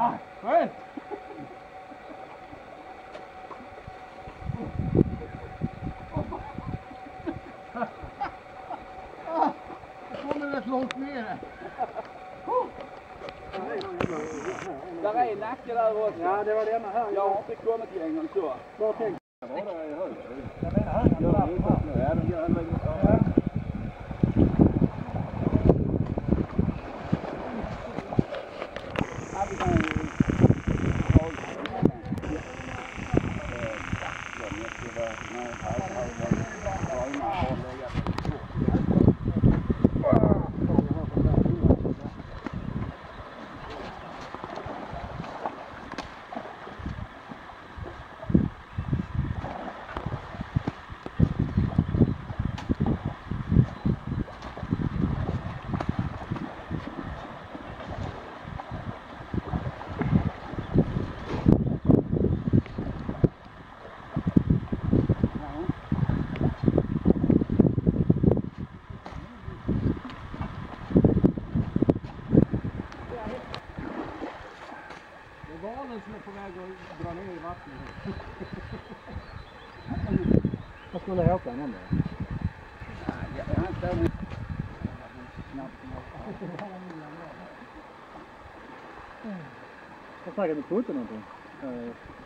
Ja, skönt! Jag kommer rätt långt ner. Där är en nacke där också. Ja, det var denna här. Jag har inte kommit igenom så. Bara tänk. Var det i höger? Jag menar höger. Ja, den gör en Valen som är på väg att dra ner i vattnet. Vad skulle Håkan om det? Han står med. Vad snackar du på någonting?